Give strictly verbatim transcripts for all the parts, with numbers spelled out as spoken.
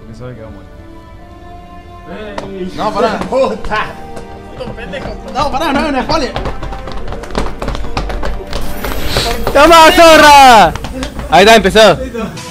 Porque sabe que va a morir. ¡Ey! No, pará. ¡Puta! ¡Puto pendejo! No, pará, no, no, spoiler. ¡Toma, zorra! Ahí está, empezó.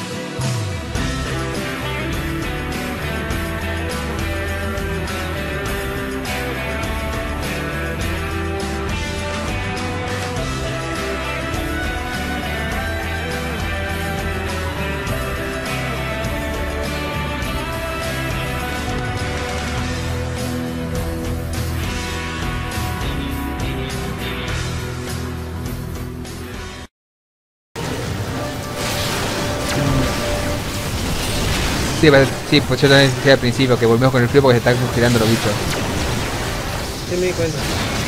Sí, sí, pues yo también decía al principio que volvemos con el frío porque se están congelando los bichos. Sí, me di cuenta.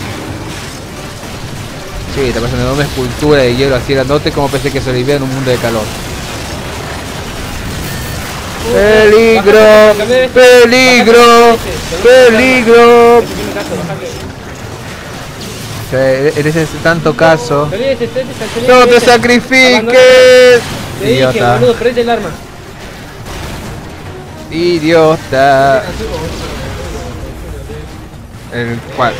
Sí, está pasando una enorme escultura de hielo así grandote como pensé que sobrevivía en un mundo de calor. Uh, ¡Peligro! Bájate, ¡Peligro! Bájate, ¡Peligro! En ese tanto caso... ¡No te sacrifiques! Te dije, boludo, prende el arma. Idiota. El cual.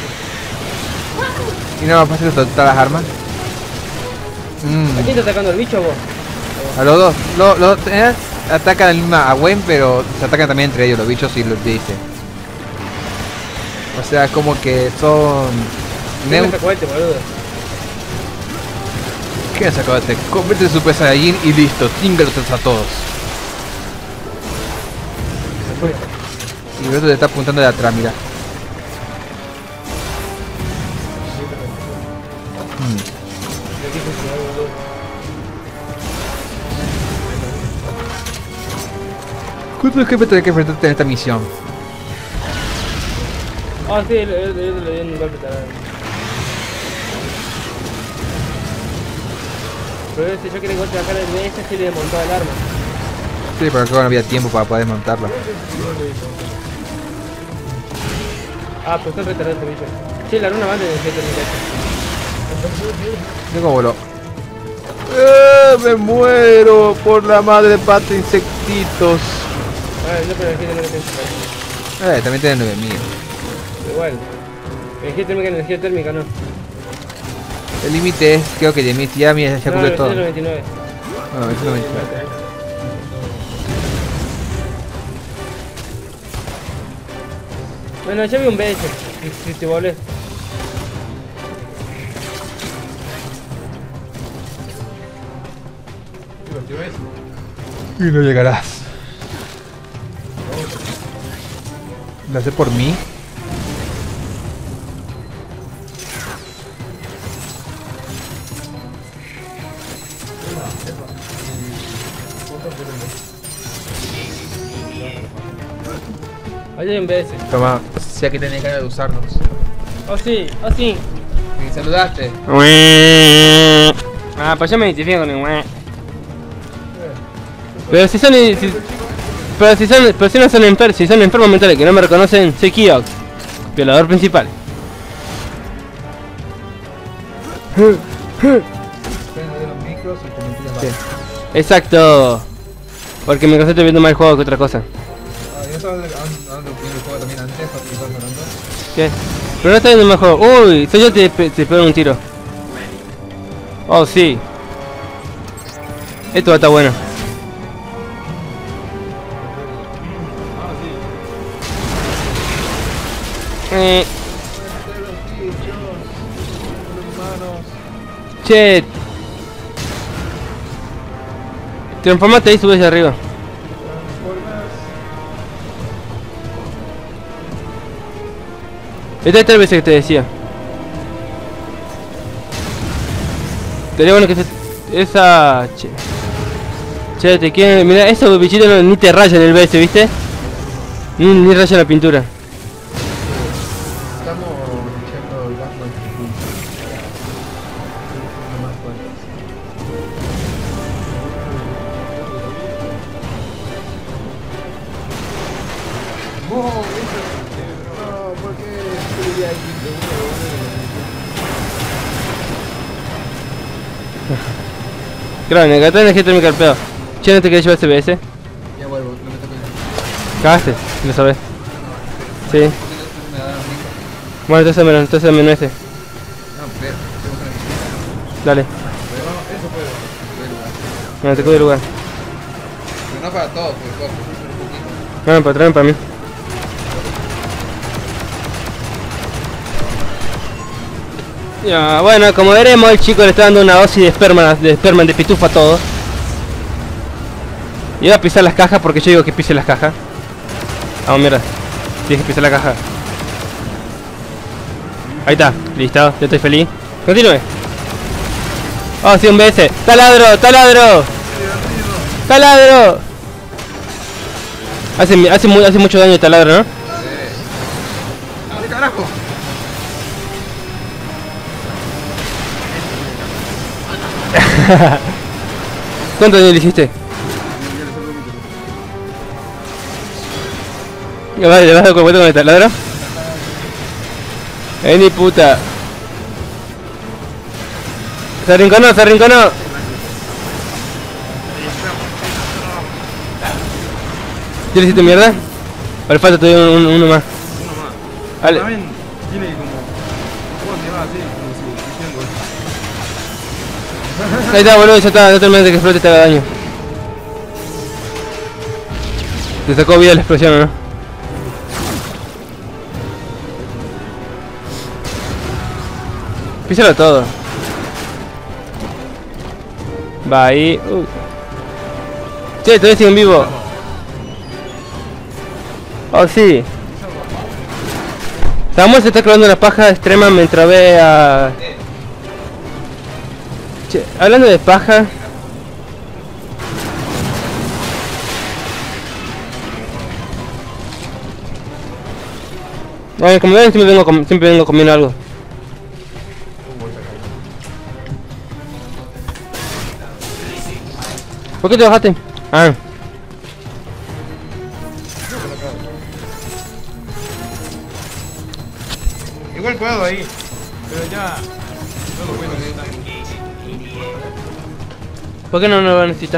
Y no me pasa todas las armas. Mm. ¿A quién está atacando, el bicho o vos? A los dos. Los, los eh, atacan a Gwen, pero se atacan también entre ellos los bichos y los dice. O sea, como que son. ¿Qué sacó este, boludo? ¿Qué sacó este? Convierte en Super Saiyajin y listo. Tíngalo a todos. Y el otro te está apuntando de atrás, mira. Hmm. ¿Cuántos jefes tenés que enfrentarte en esta misión? Ah, sí, le, le, le, le di un golpe también. Pero este yo quería golpe bajar el B S y le desmontó el arma. Sí, pero acá no había tiempo para poder desmontarla. Ah, pues están retardados este bicho. Sí, la runa va de energía térmica. Mira cómo voló. ¡Eh! ¡Me muero! Por la madre pata insectitos. Ah, no, pero energía térmica. Eh, también tiene nueve mil. Igual. Energía térmica, energía térmica, no. El límite es, creo que de mí, ya, mira, ya cubre todo. No, noventa y nueve. No, es noventa y nueve. Bueno, ya vi un B S, si, si te volvés. Y no llegarás. ¿Lo hace por mí? Ahí hay un B S. Toma, sé que tenés ganas de usarlos. Oh sí, oh sí. ¿Me saludaste? Ah, pues yo me identifico con el wea. Pero si son... Si, pero si son... Pero si no son enfermos, si son enfermos mentales que no me reconocen, soy Kiox, violador principal. Sí. Exacto. Porque me concentro viendo más el juego que otra cosa. ¿Qué? Pero no está viendo el juego. Uy, soy yo te, te pego un tiro. Oh, sí. Esto va a estar bueno. Eh. Che. Transformate ahí y subes de arriba. Esta es tal vez que te decía. Sería bueno que se... Esa... Che. Che, te quieren... Mira, esos bichitos no, ni te rayan el B S, ¿viste? Ni, ni rayan la pintura. Estamos echando el gas más fuerte. No, ¿por qué estoy aquí? Claro, en el gatón energía térmica al pedo. Che, ¿no te querés llevar ese B S? Ya vuelvo, no me toques. Cagaste, lo sabes. Sí. Bueno, entonces menos, entonces menos este. No, pero, Dale. Pero no, eso puedo. Bueno, te cuido el lugar. pero no para todos, porque puedo hacer un poquito. Bueno, pero traen para mí. Ya, bueno, como veremos, el chico le está dando una dosis de esperma, de esperma de pitufa a todo. Y iba a pisar las cajas porque yo digo que pise las cajas. Vamos, mierda. Tienes que pisar la caja. Ahí está, listo, yo estoy feliz. Continúe. Oh, sí, un B S. ¡Taladro! ¡Taladro! ¡Taladro! Hace, hace, mu hace mucho daño el taladro, ¿no? ¡Qué carajo! ¿Cuánto daño le hiciste? ¿Le vas, le vas a dar vuelta con el taladro? ¡Eh, ni puta! ¡Se arrinconó, se arrinconó! ¿Ya le hiciste mierda? ¿O le falta todavía un, un, uno más? Uno más. Dale. También tiene como... ¿Cómo se llama así? Como si diciendo... Ahí está, boludo, ya está, no termines de que explote te haga daño. Te sacó vida la explosión, ¿o no? Písalo todo. Va ahí. Uh. Che, todavía sigue en vivo. Oh, sí. Samuel se está clavando una paja extrema mientras ve a... Che, hablando de paja... Bueno, como ven, siempre vengo, com siempre vengo comiendo algo. ¿Por qué te bajaste? Ah. Igual puedo ahí, pero ya no lo voy a necesitar. ¿Por qué no lo va a necesitar?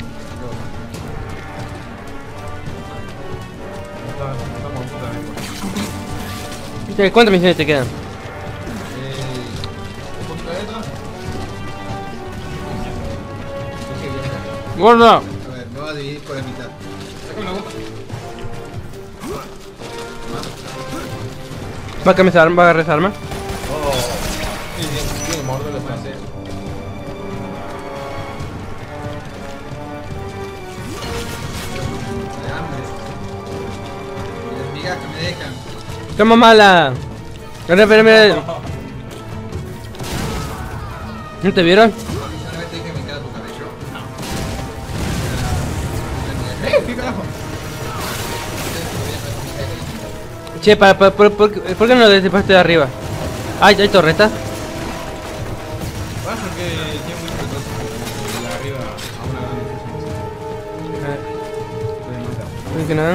Che, ¿cuántas misiones te quedan? ¡Gorda! A ver, me voy a dividir por la mitad. Sácame la boca. ¿Va a cambiar esa arma? ¿Va a agarrar esa arma? Oh, sí, sí, tiene morder los franceses. De hambre. Y las migas que me dejan. ¡Toma mala! Espera, espera, espera. ¿No te vieron? Solamente dije que me queda tu cabello. ¡Eh! ¿Qué carajo? Che, pa, pa, por, por, ¿por qué no le despaste de arriba? ¿Hay, hay torreta? Pasa que tiene mucho retraso de la arriba a una gran distancia. Eh, Puede matar. no hay que nada.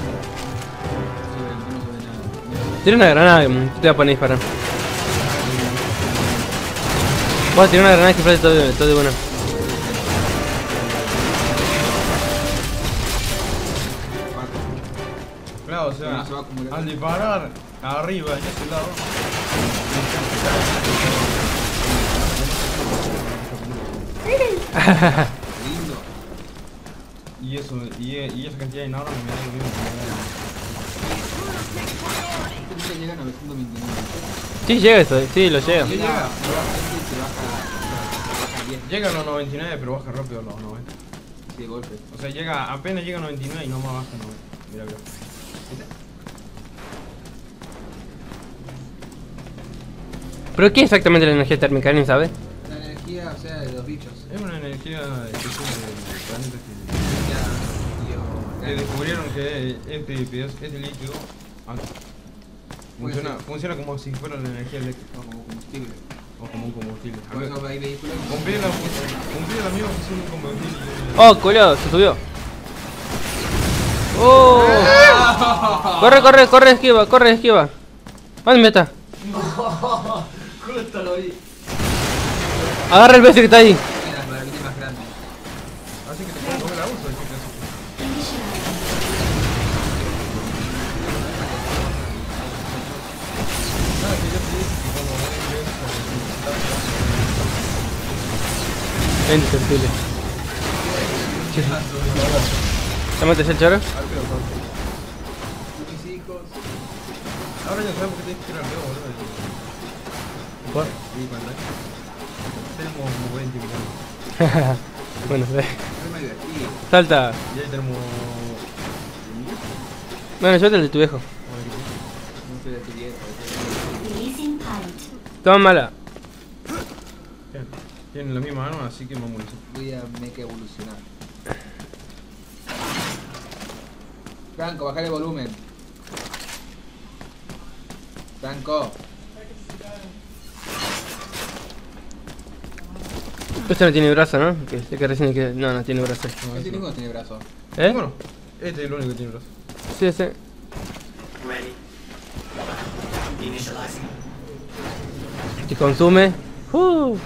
Tira una granada, te voy a poner a disparar. Voy a tirar una granada que flote todo, todo de bueno. Claro, o sea, Se va a acumular. al disparar arriba en ese lado. Lindo. Y eso, y, y esa cantidad de nada me da lo mismo que Este llega a novecientos veintinueve. Sí, llega eso, sí, lo llega. llega. Se baja, se baja diez. Llega a los noventa y nueve, pero baja rápido a los noventa. Sí, de golpe. O sea, llega, apenas llega a noventa y nueve y no más baja a noventa. Mira, mira. ¿Pero qué es exactamente la energía térmica? ¿Alguien sabe? La energía, o sea, de los bichos. Es una energía que tiene del planeta Ya, que, que tío. descubrieron que este, pedazo- este líquido antes funciona, Puede ser. funciona como si fuera la energía eléctrica Como combustible. o como un combustible. Por eso hay vehículos. que- Cumple la, cumple la misma función de un combustible. Oh, culiao, se subió. Oh. Corre, corre, corre, esquiva, corre, esquiva. ¿Dónde me está? Justo lo vi. Agarra el beso que está ahí. Mira, las maravillas más grandes. Así que te puedo comer la uso. Es indestructible. ¿Ya matas el choro? Ahora ya sabemos que tienes que ir al Leo, boludo. ¿Por? Sí, cuando tenemos como veinte minutos. Bueno, ve. Es más divertido. Salta. Y ahí tenemos... Bueno, yo te el de tu viejo. No soy de tu viejo. Toma mala. Bien. Tienen la misma arma, así que vamos a munición. Voy a mecha evolucionar. Franco, bajar el volumen. Franco. Este no tiene brazo, ¿no? Que sé que recién que... No, no tiene brazo. No, este ninguno tiene brazo. ¿Eh? Bueno, este es el único que tiene brazo. Sí, sí. Te consume. Uh.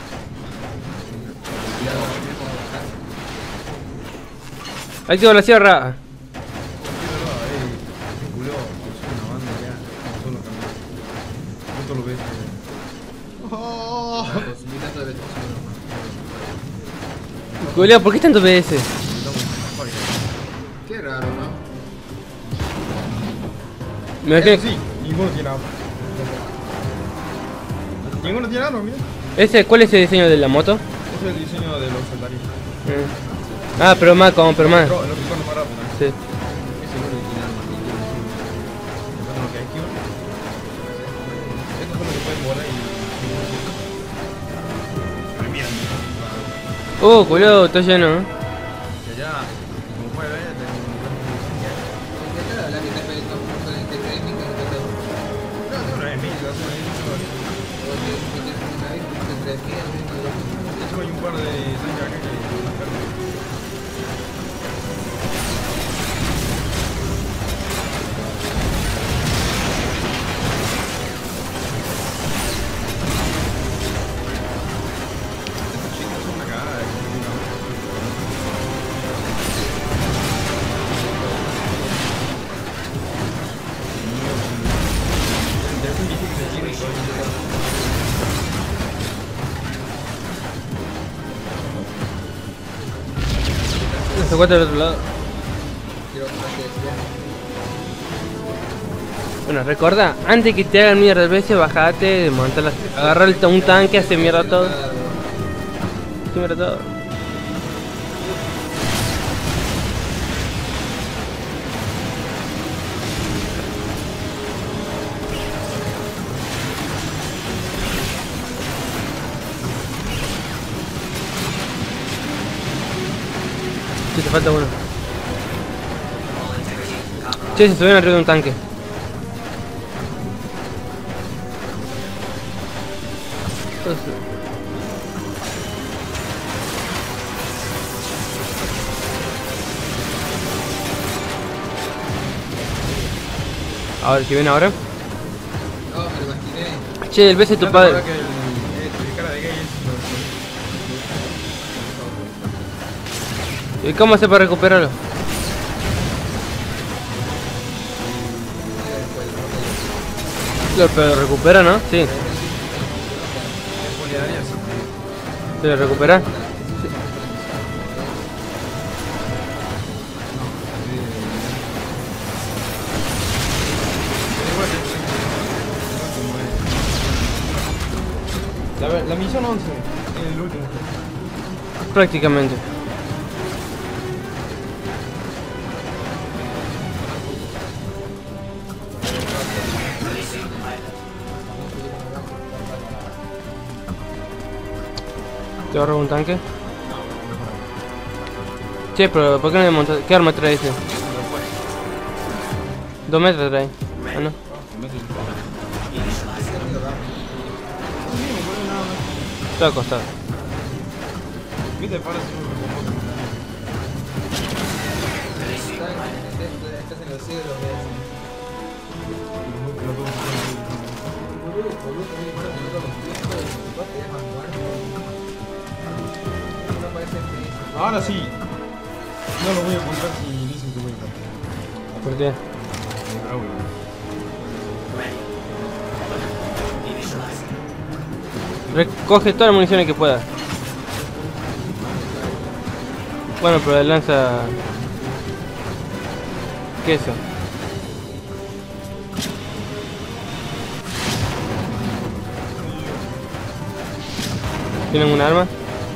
Activa la sierra. Julio, ¿por qué tanto P S? Qué raro, ¿no? Me imagino Sí, ninguno tiene arma. Ninguno tiene arma, mira. ¿Ese, ¿Cuál es el diseño de la moto? Ese es el diseño de los soldados. Mm. Ah, pero más, como, pero más. Pero lo que corre más rápido. Sí. Ese es el único que tiene arma. Después tengo que esquivar. Estos son los que pueden volar y... Uh, culo, está lleno. ¿Eh? Y allá, como puede ver, tengo un gran munición. ¿Qué tal? La que está peleando con el T T M que no te tengo. No, tengo una M, la tengo ahí. Porque tienes una vez que te tres mil, De hecho hay un par de tanques acá que no las cargan. Se encuentra del otro lado. quiero que decía. Bueno, recuerda, antes que te hagan mierda el veces, bajate, desmontar las... agarrar el- un tanque, hace mierda todo. Hace mierda todo. Sí, te falta uno. Che, se subieron arriba de un tanque. Entonces... A ver, ¿qué viene ahora? No, me lo imaginé. Che, el beso de tu padre. Que el, el cara de gay es... ¿Y cómo hace para recuperarlo? Lo, pero lo recupera, ¿no? Sí. ¿Se lo recupera? La, la misión once, el último. Prácticamente. ¿Te ahorro un tanque? Che, pero ¿por qué no me montas? ¿Qué arma trae ese? Dos metros trae. Ah, no. Está acostado. Viste, parece un Estás en los cielos, ahora sí. No lo voy a comprar si dicen que voy a comprar. ¿Por qué? Recoge todas las municiones que puedas. Bueno, pero el lanza... ¿Qué es eso? ¿Tienen un arma?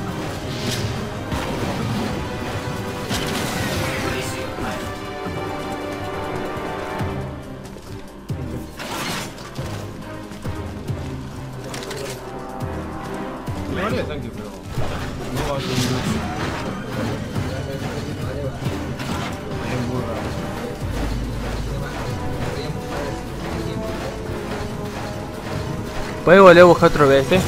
Vale, tanque, pero no va a ser un... ¿Puedes volver a buscar otro B S? ¿Mm?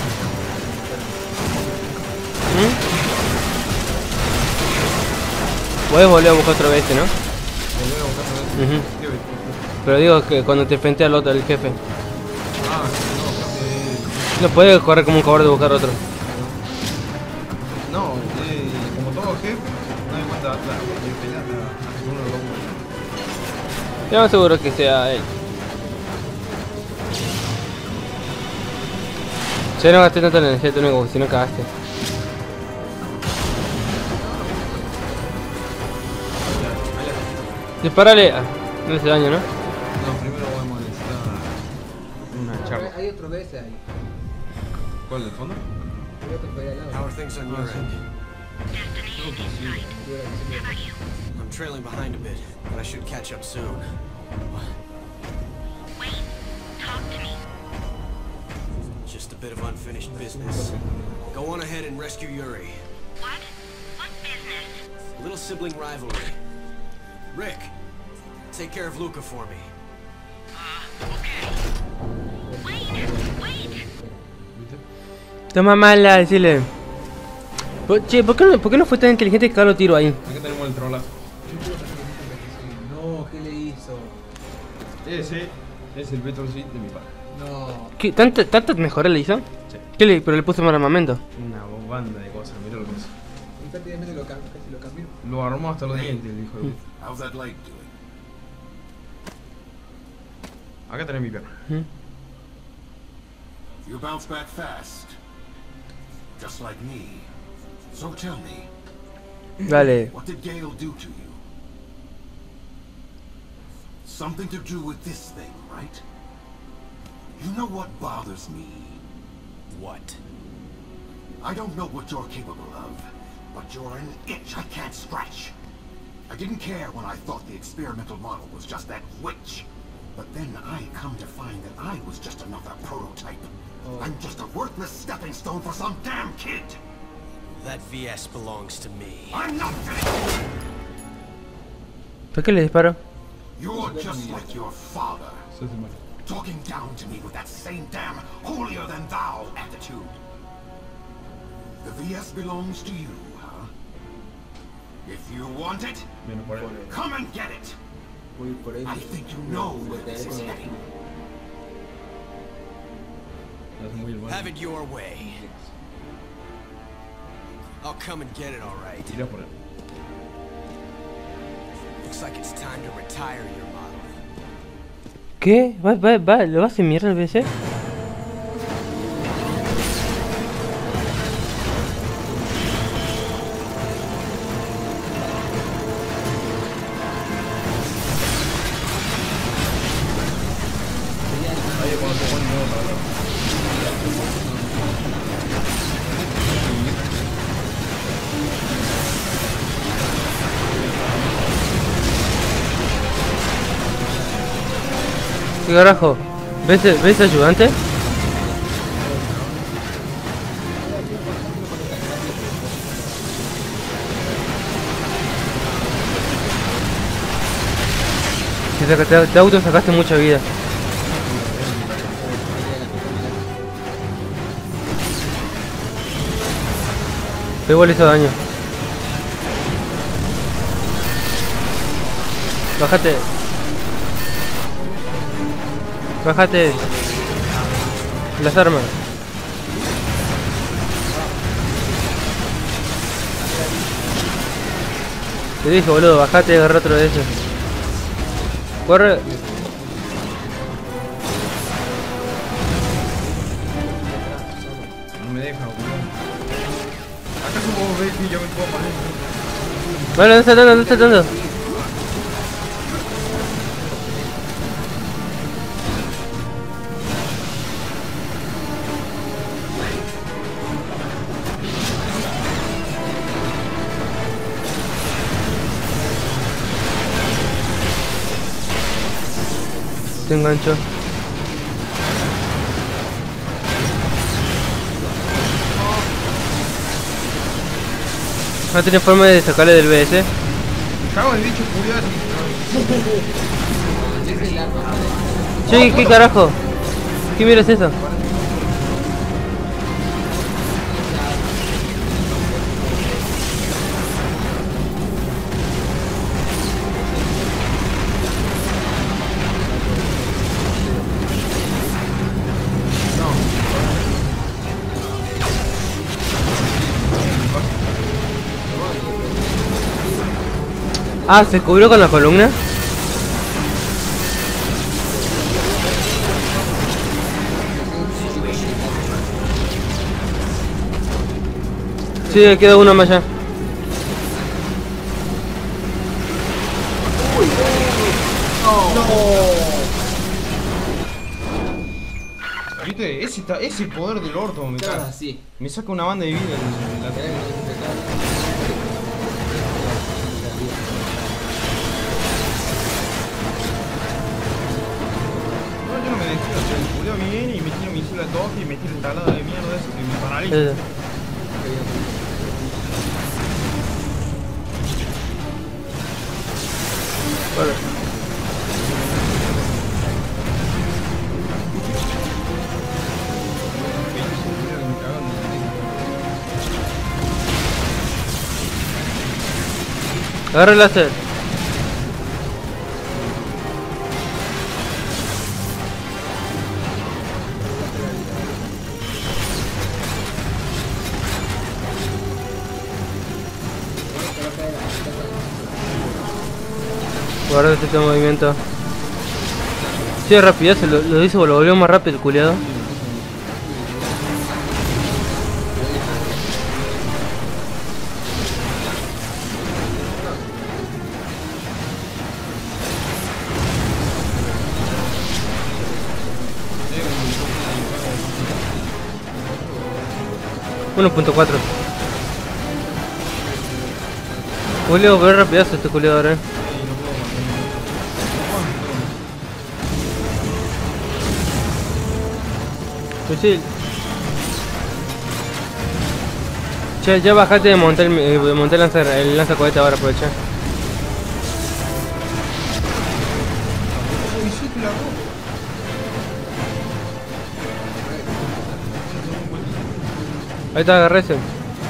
Puedes volver a buscar otro B S, ¿no? Volver a buscar otra vez. Ujú. ¿Qué ves? Pero digo que cuando te enfrente al otro, al jefe. Ah, no, creo que... No puedes correr como un cobarde a buscar otro. No, eh, como todo jefe, no hay cuenta atrás. Hay que pelear a uno de los dos. Yo me aseguro que sea él. Ya no gasté tanto en energía atómica porque si no cagaste. Disparale. Ah, no le hace daño, ¿no? No, primero vamos a necesitar una charla. Hay otro B S ahí. ¿Cuál, del fondo? Hay otro por ahí al lado. How are things on your end? I'm trailing behind a bit, but I should catch up soon. Wait, talk to me. Just a bit of unfinished business. Go on ahead and rescue Yuri. What? What business? A little sibling rivalry. Rick, take care of Luca for me. Uh, okay. Wait, wait. Toma mala, decirle. Po- Che, ¿por qué, no, ¿por qué no fue tan inteligente que cada lo tiro ahí? Aquí tenemos el trolazo. No, ¿qué le hizo? Ese es el Better Seat de mi padre. No. ¿Qué, tanta, ¿Tantas mejoras le hizo? Sí. ¿Qué le, pero le puso más armamento. Una banda de cosas, mirá lo que hizo. Y prácticamente lo, cam- casi lo cambió. Lo armó hasta los dientes, el hijo de puta. How's that light doing? Acá tenés mi pierna. ¿Mm? You bounce back fast. Just like me. So tell me, Dale. what did Gale do to you? Something to do with this thing, right? You know what bothers me? What? I don't know what you're capable of, but you're an itch I can't scratch. I didn't care when I thought the experimental model was just that witch. But then I come to find that I was just another prototype. Oh. I'm just a worthless stepping stone for some damn kid. That V S belongs to me. I'm not finished. ¿Por qué le disparo? You're just like your father, Eso es el malo. talking down to me with that same damn holier-than-thou attitude. The V S belongs to you, huh? If you want it, Menos por él. come and get it. Voy por ahí. I think you know where this is heading. Es muy el Have it your way. I'll come and get it, all right. Tira por él. Looks like it's time to retire your model. ¿Qué? ¿Va, va, va, ¿Lo vas a hacer mierda el B C? Ahí es cuando te ponen nuevo para atrás. ¿Qué carajo? ¿Ves, ¿ves ayudante? Te, saca- te, te auto sacaste mucha vida. Pero igual hizo daño. Bájate. Bájate. Las armas. Te dije, boludo, bajate y agarra otro de esos. Corre. No me deja, boludo. ¿Acaso vos ves que yo me puedo poner? Vale, ¿dónde está dando? ¿Dónde está dando? Te engancho. No tiene forma de sacarle del B S. Cago en el bicho curioso. Che, ¿qué carajo? ¿Qué mira es eso? Ah, ¿se cubrió con la columna? Sí, queda uno más allá. ¿Viste? Ese, está, ese poder del orto me Claro, caga. sí. Me saca una banda de vida en la tele. No, yo no me despido, o sea, el culeo viene y me tiro misil a toque y me tiro el talado de mierda ese que me paraliza. Eh, Bueno. Agarra el láser. Guarda este movimiento. Sí, rapidez, lo, lo hizo, lo volvió más rápido el culiado. uno punto cuatro. Julio, pero rapidazo este culiado ahora. Misil. Che, ya bajate de montar el, eh, de montar el lanza, el lanzacohete ahora, aprovecha. Ahí está, agarré ese.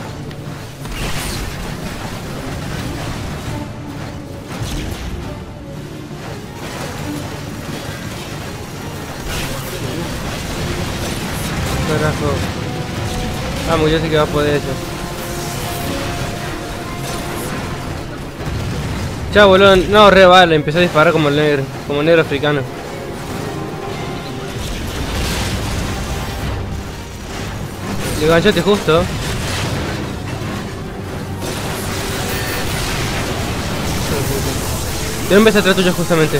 Carajo. Vamos, yo sé que va a poder eso. Chao, boludo. No, re vale, empezó a disparar como el negro, como el negro africano. Le enganchaste justo. Tiene un beso atrás tuyo justamente.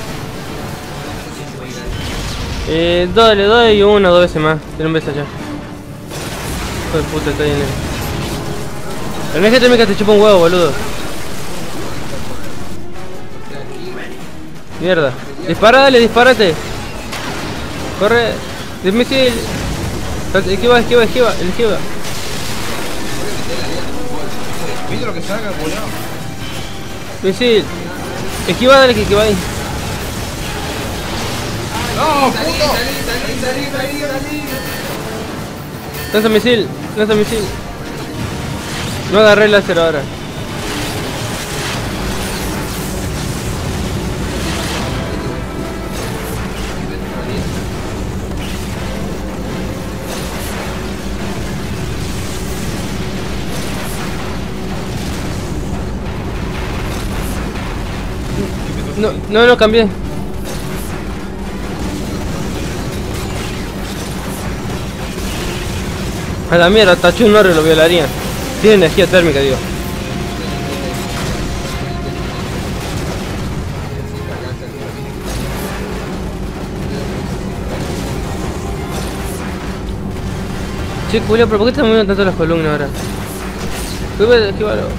Eh, dos, le doy uno o dos veces más. Tiene un beso allá. Hijo de puta, está bien. El M G T M te chupa un huevo, boludo. Mierda. Dispara, dale, dispárate. Corre. El misil. Esquiva, esquiva, esquiva, el esquiva. ¿Viste lo que saca, boludo? Misil. Esquiva, dale, que esquiva ahí. ¡No, puto! Salí, salí, salí, salí. Lanza misil, lanza misil. No agarré el láser ahora. No, no, no cambié. A la mierda, Tachu Norre lo violaría. Tiene energía térmica, digo. Che, Julio, pero ¿por qué están moviendo tanto las columnas ahora? Esquívalo, esquívalo.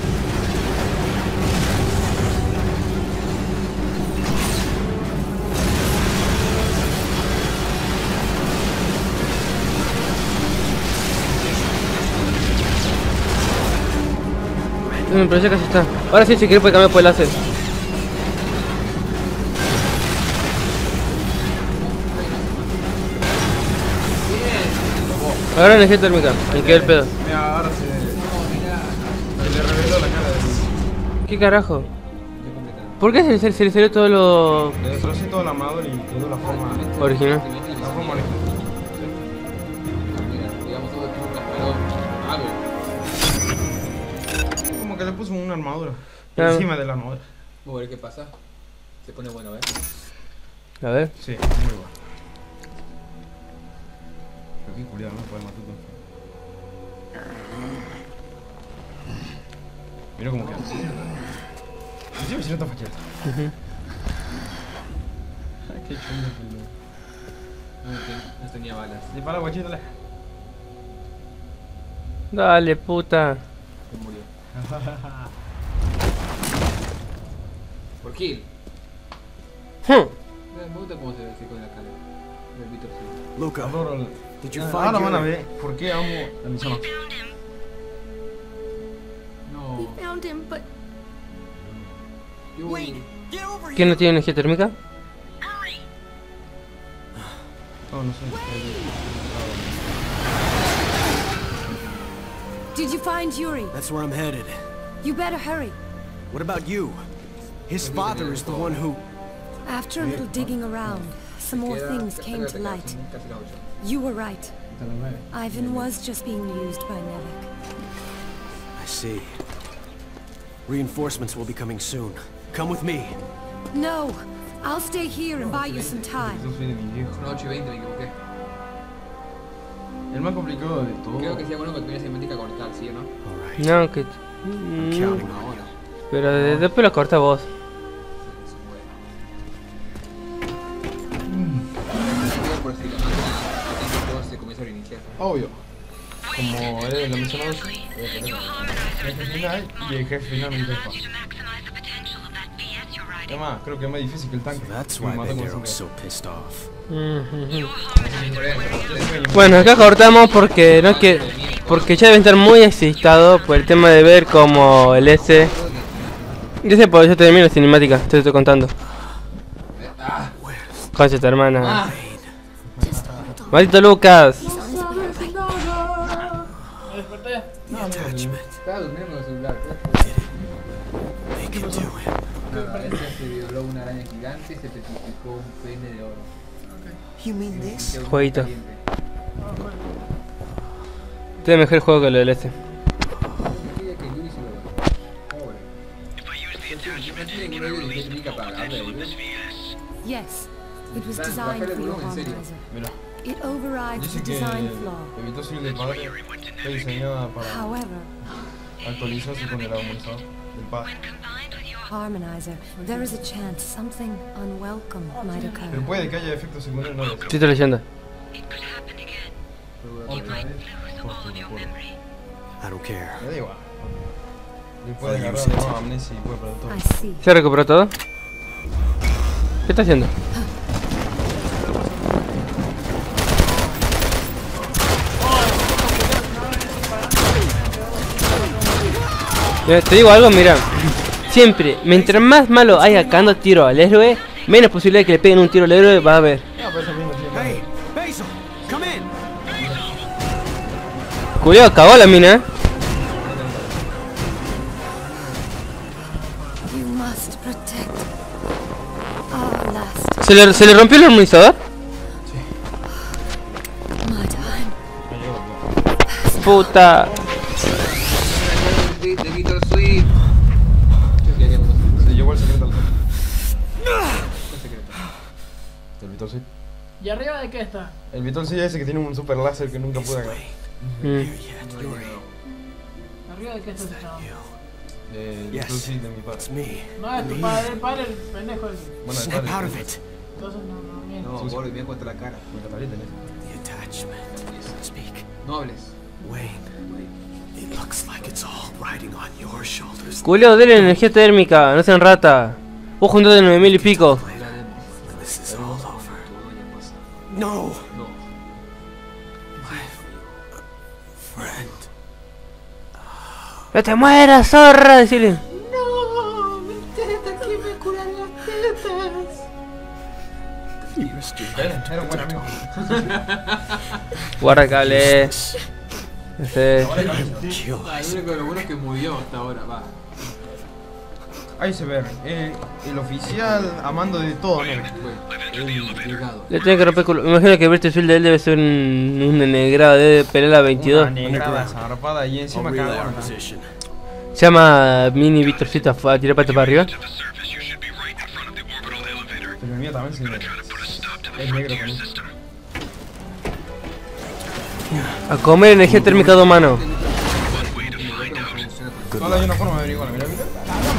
Mm, pero ya casi está. Ahora sí, si querés puede cambiar por el láser. Ahora energía térmica, me queda el pedo. Mira, ahora se... se le reventó la cara de... ¿Qué carajo? ¿Por qué se le, se le salió todo lo Le destrocé toda la armadura y quedó la forma... original? La forma original. Digamos todo tipo de escalón. Algo. Como que le puso una armadura. Ah. Encima de la armadura. Vamos a ver qué pasa. Se pone bueno, ¿ves? A ver. Sí, muy bueno. Pero qué culiado, no puede matar todo. Mira cómo queda. Yo me siento facheta. Uh-huh. Ay, qué chulo. No, ten- no tenía balas. Dispara, guachito, dale. Dale, puta. Se murió. Por kill. Hmm. Me gusta cómo se ve así con la cara. El Víctor sí. Luca, Adoro el... did you Ah, find ahora van a Yuri? ver por qué amo a mi zona. Found him. No. We found him, but Yuri. Get over here! ¿Quién no tiene energía térmica? hurry! No, no sé. Did you find Yuri? That's where I'm headed. You better hurry. What about you? His father is the one who... After a little digging around, some more Queda- things queda- came to queda- light. casi las ocho. You were right. Ivan was just being used by Nevik. I see. Reinforcements will be coming soon. Come with me. No! I'll stay here and buy you some time. Yo soy de mi viejo. Son ocho y veinte, me equivoqué. El más complicado de todo. Creo que sería bueno que tuviera cinemática cortar, ¿sí o no? All right. No, que... I'm Mm, counting on it. pero de- después lo corta vos. Por si antes de que el juego se comienza a reiniciar. Obvio. Como él lo mencionó, voy a poner el jefe final y el jefe final me interesa. To maximize the potential of that V S you're riding. Además, creo que es más difícil que el tanque. That's Me why mató con Bandero ese was so pissed off. Your harmonizer. Bueno, acá cortamos porque no que porque ya debe estar muy excitado por el tema de ver como el S. Yo sé, por eso termino la cinemática, te estoy contando. Con esta hermana. Maldito Lucas. The attachment. Estaba durmiendo en el celular. They can do it. Una araña se violó una araña gigante y se petrificó un pene de oro. You mean this? Quedó muy Jueguito. caliente. Este es mejor juego que lo del S. Yo quería que Yuri se lo... Pobre. ¿No tiene ninguna idea de técnica para agarrarle a Yuri? Yes, it was Bajar designed el for your volumen, en serio. harmonizer. Mira, It overrides dice the que design flaw. evitó subir del padre. Fue diseñada para However, actualizarse con el armonizador del padre. Combined with your harmonizer, there is a chance something unwelcome might Pero occur. puede que haya efectos secundarios, no lo sé. Sí, estoy leyendo. it could happen again. Otra vez. Lose all of your memory. I don't care. Me da igual. Le puede agarrar de nuevo amnesia y puede perder todo. I see. ¿Se recuperó todo? ¿Qué está haciendo? Mira, te digo algo, mira. Siempre, mientras más malo haya cagando tiro al héroe, menos posibilidad de que le peguen un tiro al héroe va a haber. No, pero eso mismo siempre. Hey, Basil, come in. Julio cagó la mina, ¿eh? You must protect our last ¿Se le, ¿Se le rompió el armonizador? my time. Puta. De de Víctor Swift. Yo quería conocer. Se llevó el secreto al centro. ¿Qué secreto? El Vitor sí. ¿Y arriba de qué está? El Vitor sí es ese que tiene un super láser que nunca pude agarrar. Mm. Here yet, Yuri. ¿Arriba de qué está ese chabón? El Yes. Vitor sí de mi padre. It's me. No, es tu padre, el padre, el pendejo ese. Bueno, el Snap padre. out of it. Entonces no, no, bien. No, Sucio. Bolo, me contra la cara. Me encantaría tener. The attachment. Speak. No hables. Culeo, denle energía térmica, no sean rata. Vos juntate nueve mil y pico. No. ¡No te mueras, zorra! Decile. No, mi teta, que me curan las tetas. Era un buen amigo. Guarda cable. Ese. Ah, lo único de lo bueno es que murió hasta ahora, va. Ahí se ve. Eh, el oficial a mando de todo, ¿no? Bueno, el delegado. Le tiene que romper culo. Me imagino que Brett Field de él debe ser un, un negrado, debe pelear a veintidós. Una negrada zarpada y encima cagona. Se llama Mini Victorcito a tirar pata para arriba. Pero el mío también se ve. Es negro también. A comer energía térmica a dos manos. Solo hay una forma de averiguarlo, mira, mira.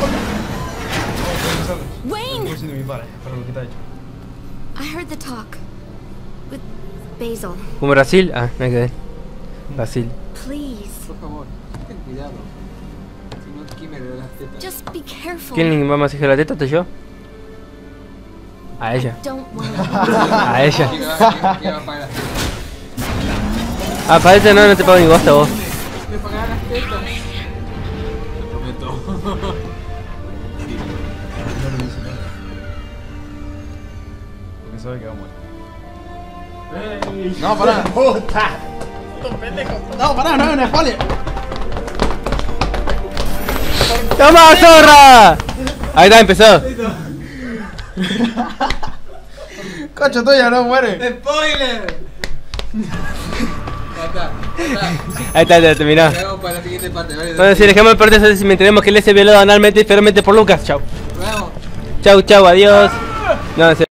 Wayne! De mi padre, para lo que te ha hecho. I heard the talk. With Basil. ¿Como Brasil? Ah, me quedé. Brasil. Please. Por favor, ten cuidado. Si no, ¿quién me le da las tetas? Just be careful. ¿Quién va a masajear la teta? ¿Te yo? A ella. Don't worry. A ella. ¿Quién va, quién va a pagar las tetas? Ah, para esta no, no te pago ni bosta vos. Me pagaron las tetas. Te prometo. Porque sabe que va a morir. No, pará. ¡Puta! No, pará, no es un spoiler. ¡Toma, zorra! Ahí está, empezó. Cocho, tuya no muere. ¡Spoiler! Ya está, ya está. Ahí está, ya terminó. Vamos para la siguiente parte, ¿vale? Bueno, si dejamos el parte si me enteremos que él es violado analmente y ferozmente por Lucas. Chau. Vamos. Chau, chau, adiós. No, en serio.